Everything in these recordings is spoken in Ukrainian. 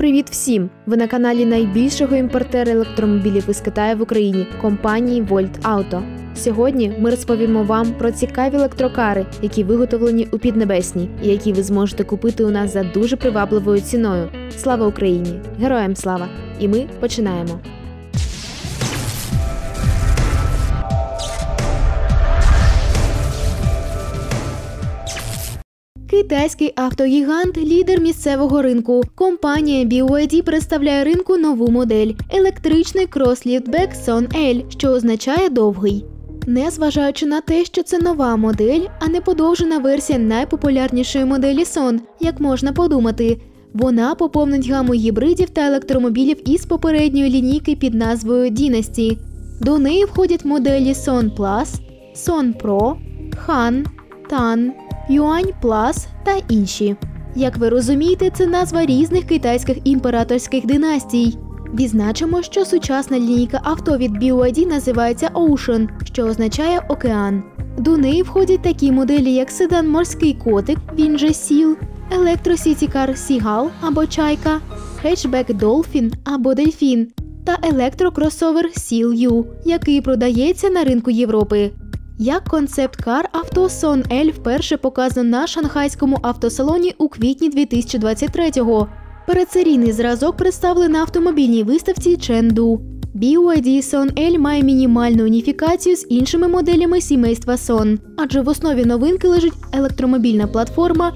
Привіт всім! Ви на каналі найбільшого імпортера електромобілів із Китаю в Україні – компанії Volt Auto. Сьогодні ми розповімо вам про цікаві електрокари, які виготовлені у Піднебесній і які ви зможете купити у нас за дуже привабливою ціною. Слава Україні! Героям слава! І ми починаємо! Китайський автогігант – лідер місцевого ринку. Компанія BYD представляє ринку нову модель – електричний крос-ліфтбек Son L, що означає «довгий». Незважаючи на те, що це нова модель, а не подовжена версія найпопулярнішої моделі Son, як можна подумати, вона поповнить гаму гібридів та електромобілів із попередньої лінійки під назвою Dynasty. До неї входять моделі Son Plus, Son Pro, Han, Tan, Yuan Plus та інші. Як ви розумієте, це назва різних китайських імператорських династій. Відзначимо, що сучасна лінійка авто від BYD називається Ocean, що означає «океан». До неї входять такі моделі, як седан «Морський котик», він же Seal, електросітікар Seagull або Чайка, хетчбек Dolphin або Дельфін та електрокросовер Seal U, який продається на ринку Європи. Як концепт-кар авто Son L вперше показано на шанхайському автосалоні у квітні 2023-го. Передсерійний зразок представили на автомобільній виставці Ченду. BYD Son L має мінімальну уніфікацію з іншими моделями сімейства Son, адже в основі новинки лежить електромобільна платформа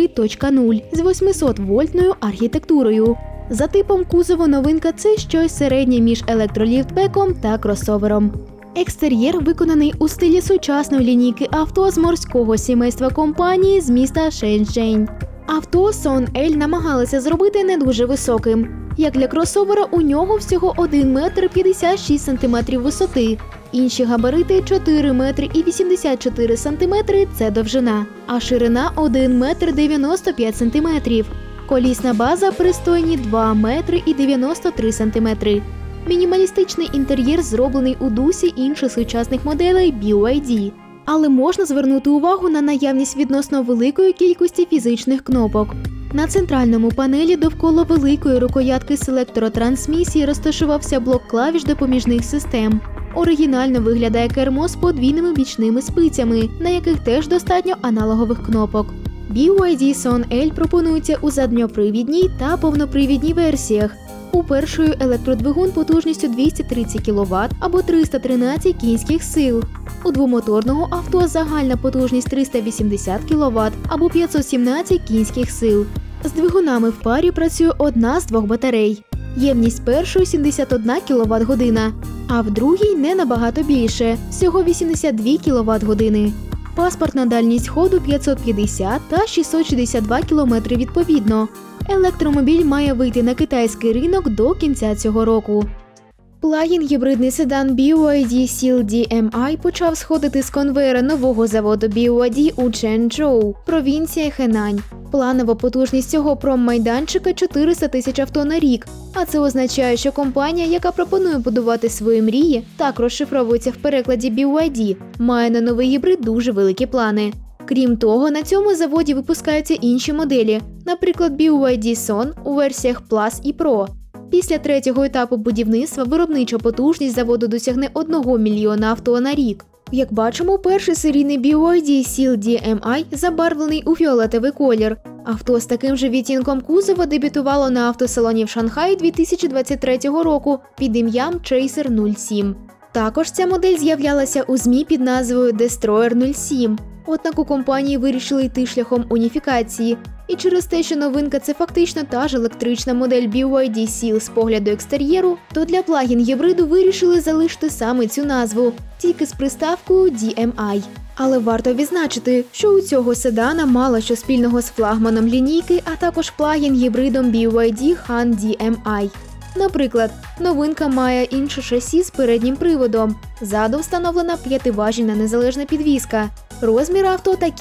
i3.0 з 800-вольтною архітектурою. За типом кузова новинка – це щось середнє між електроліфтбеком та кросовером. Екстер'єр виконаний у стилі сучасної лінійки авто з морського сімейства компанії з міста Шенчжень. Авто Son L намагалися зробити не дуже високим. Як для кросовера, у нього всього 1 метр 56 сантиметрів висоти. Інші габарити 4 метри і 84 сантиметри – це довжина, а ширина 1 метр 95 сантиметрів. Колісна база пристойні 2 метри і 93 сантиметри. Мінімалістичний інтер'єр зроблений у дусі інших сучасних моделей BYD. Але можна звернути увагу на наявність відносно великої кількості фізичних кнопок. На центральному панелі довкола великої рукоятки селектротрансмісії розташувався блок клавіш допоміжних систем. Оригінально виглядає кермо з подвійними бічними спицями, на яких теж достатньо аналогових кнопок. BYD Son L пропонується у задньопривідній та повнопривідній версіях. У першої електродвигун потужністю 230 кВт або 313 кінських сил. У двомоторного авто загальна потужність 380 кВт або 517 кінських сил. З двигунами в парі працює одна з двох батарей. Ємність першої 71 кВт-година, а в другій не набагато більше – всього 82 кВт-години. Паспортна дальність ходу 550 та 662 км відповідно. Електромобіль має вийти на китайський ринок до кінця цього року. Плагін-гібридний седан BYD Seal DM-i почав сходити з конвейера нового заводу BYD у Чжэнчжоу, провінція Хенань. Планова потужність цього проммайданчика – 400 тисяч авто на рік, а це означає, що компанія, яка пропонує будувати свої мрії, так розшифровується в перекладі BYD, має на новий гібрид дуже великі плани. Крім того, на цьому заводі випускаються інші моделі, наприклад, BYD Son у версіях Plus і Pro. Після третього етапу будівництва виробнича потужність заводу досягне 1 мільйона авто на рік. Як бачимо, перший серійний BYD Seal DM-i забарвлений у фіолетовий колір. Авто з таким же відтінком кузова дебютувало на автосалоні в Шанхаї 2023 року під ім'ям Chaser 07. Також ця модель з'являлася у ЗМІ під назвою Destroyer 07. Однак у компанії вирішили йти шляхом уніфікації. І через те, що новинка – це фактично та ж електрична модель BYD Seal з погляду екстер'єру, то для плагін-гібриду вирішили залишити саме цю назву, тільки з приставкою DMI. Але варто відзначити, що у цього седана мало що спільного з флагманом лінійки, а також плагін-гібридом BYD Han DMI. Наприклад, новинка має інше шасі з переднім приводом. Ззаду встановлена 5-важільна незалежна підвізка. Розміри авто такі: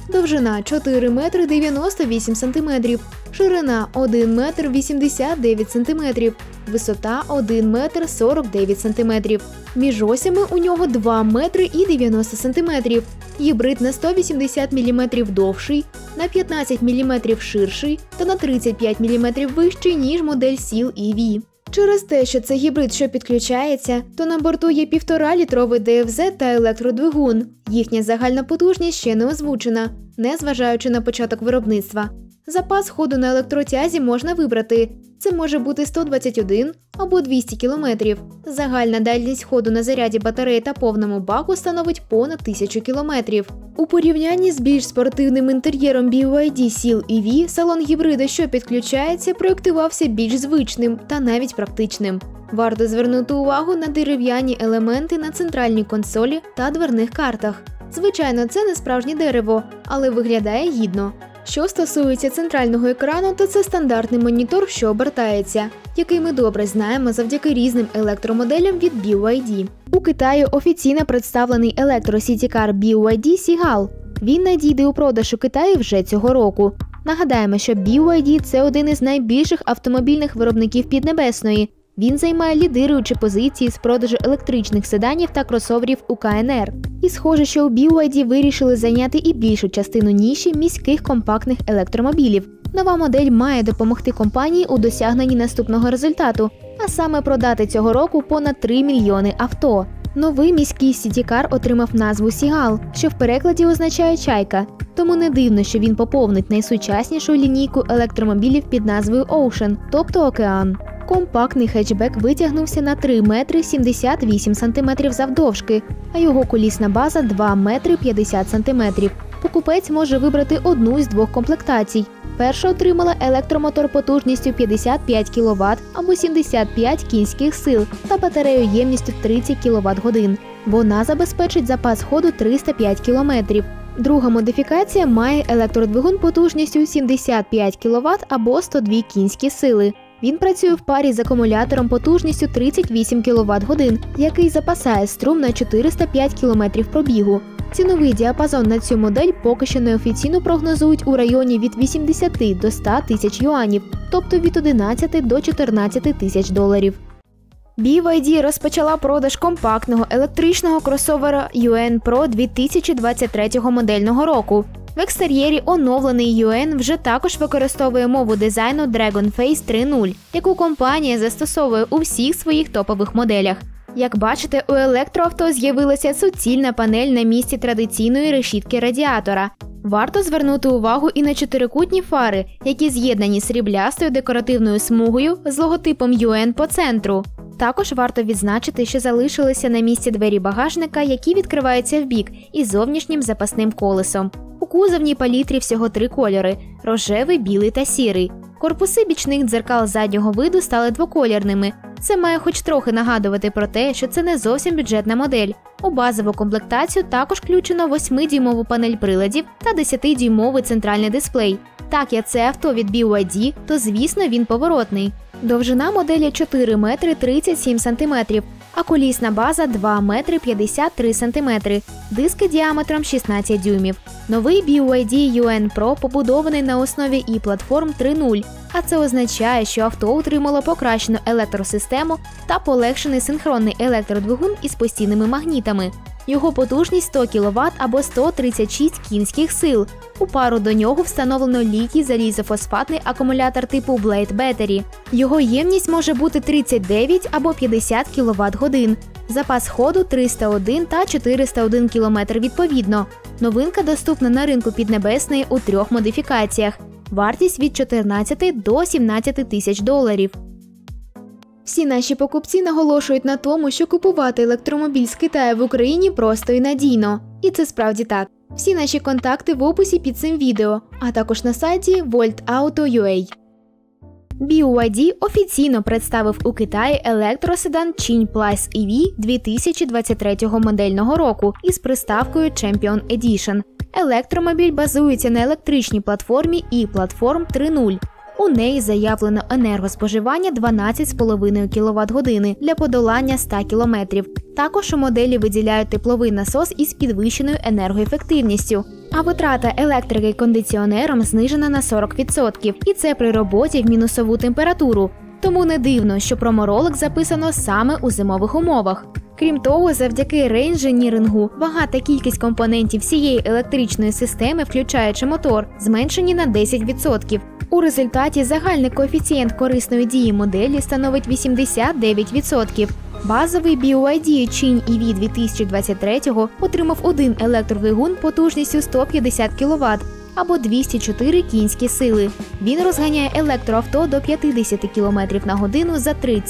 Довжина 4 метри 98 сантиметрів, ширина 1 метр 89 сантиметрів, висота 1 метр 49 сантиметрів. Між осями у нього 2 метри і 90 сантиметрів. Гібрид на 180 мм довший, на 15 мм ширший та на 35 мм вищий, ніж модель Seal EV. Через те, що це гібрид, що підключається, то на борту є 1,5-літровий ДФЗ та електродвигун. Їхня загальна потужність ще не озвучена, незважаючи на початок виробництва. Запас ходу на електротязі можна вибрати. Це може бути 121 або 200 км. Загальна дальність ходу на заряді батареї та повному баку становить понад 1000 км. У порівнянні з більш спортивним інтер'єром BYD Seal EV, салон гібрида, що підключається, проєктувався більш звичним та навіть практичним. Варто звернути увагу на дерев'яні елементи на центральній консолі та дверних картах. Звичайно, це не справжнє дерево, але виглядає гідно. Що стосується центрального екрану, то це стандартний монітор, що обертається, який ми добре знаємо завдяки різним електромоделям від BYD. У Китаї офіційно представлений електросітікар BYD Seagull. Він надійде у продаж у Китаї вже цього року. Нагадаємо, що BYD – це один із найбільших автомобільних виробників Піднебесної. Він займає лідируючі позиції з продажу електричних седанів та кросоверів у КНР. І схоже, що у BYD вирішили зайняти і більшу частину ніші міських компактних електромобілів. Нова модель має допомогти компанії у досягненні наступного результату, а саме продати цього року понад 3 мільйони авто. Новий міський сітікар отримав назву Seagull, що в перекладі означає «чайка». Тому не дивно, що він поповнить найсучаснішу лінійку електромобілів під назвою Ocean, тобто океан. Компактний хетчбек витягнувся на 3 метри 78 сантиметрів завдовжки, а його колісна база 2 метри 50 сантиметрів. Покупець може вибрати одну із двох комплектацій. Перша отримала електромотор потужністю 55 кВт або 75 кінських сил та батарею ємністю 30 кВт-годин. Вона забезпечить запас ходу 305 км. Друга модифікація має електродвигун потужністю 75 кВт або 102 кінські сили. Він працює в парі з акумулятором потужністю 38 кВт-годин, який запасає струм на 405 км пробігу. Ціновий діапазон на цю модель поки що неофіційно прогнозують у районі від 80 до 100 тисяч юанів, тобто від 11 до 14 тисяч доларів. BYD розпочала продаж компактного електричного кросовера Yuan Pro 2023 модельного року. В екстер'єрі оновлений Yuan вже також використовує мову дизайну Dragonface 3.0, яку компанія застосовує у всіх своїх топових моделях. Як бачите, у електроавто з'явилася суцільна панель на місці традиційної решітки радіатора. Варто звернути увагу і на чотирикутні фари, які з'єднані сріблястою декоративною смугою з логотипом Yuan по центру. Також варто відзначити, що залишилися на місці двері багажника, які відкриваються вбік із зовнішнім запасним колесом. У кузовній палітрі всього 3 кольори – рожевий, білий та сірий. Корпуси бічних дзеркал заднього виду стали двоколірними. Це має хоч трохи нагадувати про те, що це не зовсім бюджетна модель. У базову комплектацію також включено 8-дюймову панель приладів та 10-дюймовий центральний дисплей. Так як це авто від BYD, то звісно він поворотний. Довжина моделі 4 метри 37 сантиметрів, а колісна база 2 метри 53 сантиметри, диски діаметром 16 дюймів. Новий BYD Yuan Pro побудований на основі e-Platform 3.0, а це означає, що авто отримало покращену електросистему та полегшений синхронний електродвигун із постійними магнітами. Його потужність 100 кВт або 136 кінських сил. У пару до нього встановлено літій залізофосфатний акумулятор типу Blade Battery. Його ємність може бути 39 або 50 кВт-годин. Запас ходу 301 та 401 км відповідно. Новинка доступна на ринку Піднебесної у 3 модифікаціях. Вартість від 14 до 17 тисяч доларів. Всі наші покупці наголошують на тому, що купувати електромобіль з Китаю в Україні просто і надійно. І це справді так. Всі наші контакти в описі під цим відео, а також на сайті voltauto.ua. BYD офіційно представив у Китаї електроседан Qing Plus EV 2023 модельного року із приставкою Champion Edition. Електромобіль базується на електричній платформі e-Platform 3.0. У неї заявлено енергоспоживання 12,5 кВт-години для подолання 100 км. Також у моделі виділяють тепловий насос із підвищеною енергоефективністю. А витрата електрики кондиціонером знижена на 40%, і це при роботі в мінусову температуру. Тому не дивно, що проморолик записано саме у зимових умовах. Крім того, завдяки рейнженірингу вага та кількість компонентів всієї електричної системи, включаючи мотор, зменшені на 10%. У результаті загальний коефіцієнт корисної дії моделі становить 89%. Базовий BYD Qin EV 2023 отримав один електродвигун потужністю 150 кВт або 204 кінські сили. Він розганяє електроавто до 50 км на годину за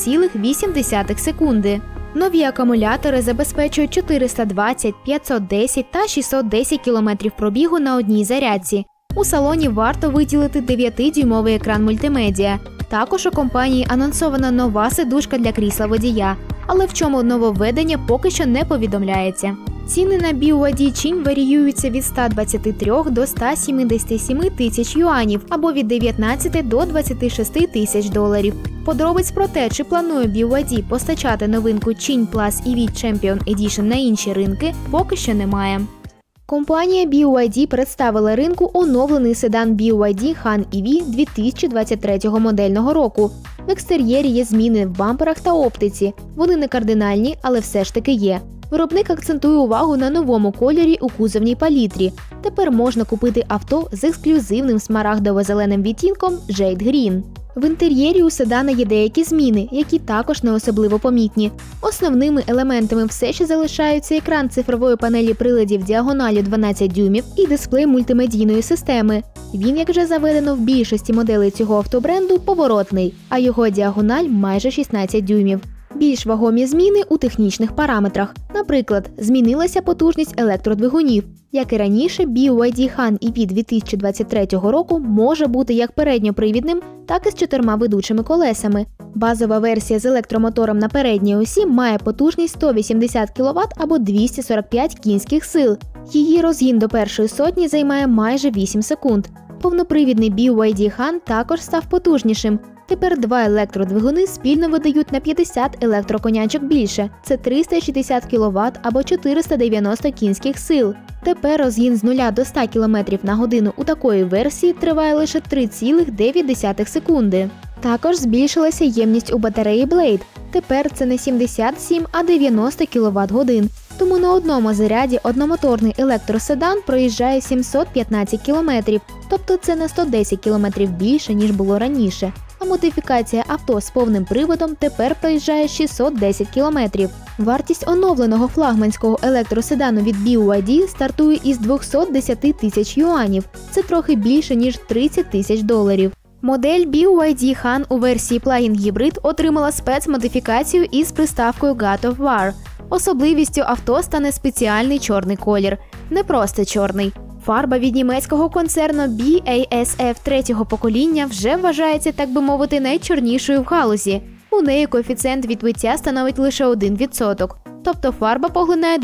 3,8 секунди. Нові акумулятори забезпечують 420, 510 та 610 км пробігу на одній зарядці. У салоні варто виділити 9-дюймовий екран мультимедіа. Також у компанії анонсована нова сидушка для крісла водія. Але в чому нововведення поки що не повідомляється. Ціни на BYD Qin варіюються від 123 до 177 тисяч юанів або від 19 до 26 тисяч доларів. Подробиць про те, чи планує BYD постачати новинку Qin Plus EV Champion Edition на інші ринки, поки що немає. Компанія BYD представила ринку оновлений седан BYD Han EV 2023 модельного року. В екстер'єрі є зміни в бамперах та оптиці. Вони не кардинальні, але все ж таки є. Виробник акцентує увагу на новому кольорі у кузовній палітрі. Тепер можна купити авто з ексклюзивним смарагдово-зеленим відтінком Jade Green. В інтер'єрі у седана є деякі зміни, які також не особливо помітні. Основними елементами все ще залишаються екран цифрової панелі приладів діагоналю 12 дюймів і дисплей мультимедійної системи. Він, як вже заведено в більшості моделей цього автобренду, поворотний, а його діагональ майже 16 дюймів. Більш вагомі зміни у технічних параметрах. Наприклад, змінилася потужність електродвигунів. Як і раніше, BYD Han EV 2023 року може бути як передньопривідним, так і з 4 ведучими колесами. Базова версія з електромотором на передній осі має потужність 180 кВт або 245 кінських сил. Її розгін до першої сотні займає майже 8 секунд. Повнопривідний BYD Han також став потужнішим. Тепер 2 електродвигуни спільно видають на 50 електроконячок більше. Це 360 кВт або 490 кінських сил. Тепер розгін з 0 до 100 км на годину у такої версії триває лише 3,9 секунди. Також збільшилася ємність у батареї Blade. Тепер це не 77, а 90 кВт-годин. Тому на одному заряді одномоторний електроседан проїжджає 715 км, тобто це на 110 км більше, ніж було раніше. А модифікація авто з повним приводом тепер проїжджає 610 км. Вартість оновленого флагманського електроседану від BYD стартує із 210 тисяч юанів. Це трохи більше, ніж 30 тисяч доларів. Модель BYD Han у версії Plug-in Hybrid отримала спецмодифікацію із приставкою God of War. Особливістю авто стане спеціальний чорний колір. Не просто чорний. Фарба від німецького концерну BASF третього покоління вже вважається, так би мовити, найчорнішою в галузі. У неї коефіцієнт відбиття становить лише 1%. Тобто фарба поглинає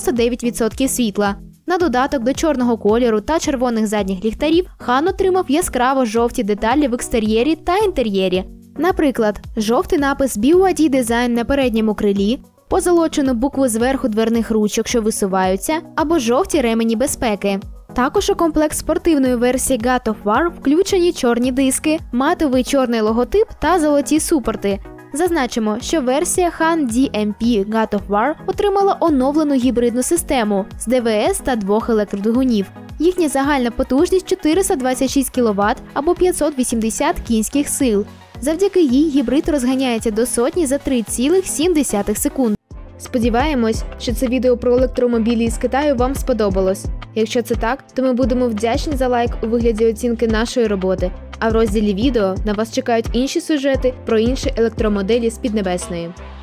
99% світла. На додаток до чорного кольору та червоних задніх ліхтарів Han отримав яскраво-жовті деталі в екстер'єрі та інтер'єрі. Наприклад, жовтий напис BYD Design на передньому крилі, позолочену букву зверху дверних ручок, що висуваються, або жовті ремені безпеки. Також у комплект спортивної версії God of War включені чорні диски, матовий чорний логотип та золоті супорти. Зазначимо, що версія Han DMP God of War отримала оновлену гібридну систему з ДВС та 2 електродвигунів. Їхня загальна потужність 426 кВт або 580 кінських сил. Завдяки їй гібрид розганяється до сотні за 3,7 секунд. Сподіваємось, що це відео про електромобілі з Китаю вам сподобалось. Якщо це так, то ми будемо вдячні за лайк у вигляді оцінки нашої роботи. А в розділі відео на вас чекають інші сюжети про інші електромоделі з Піднебесної.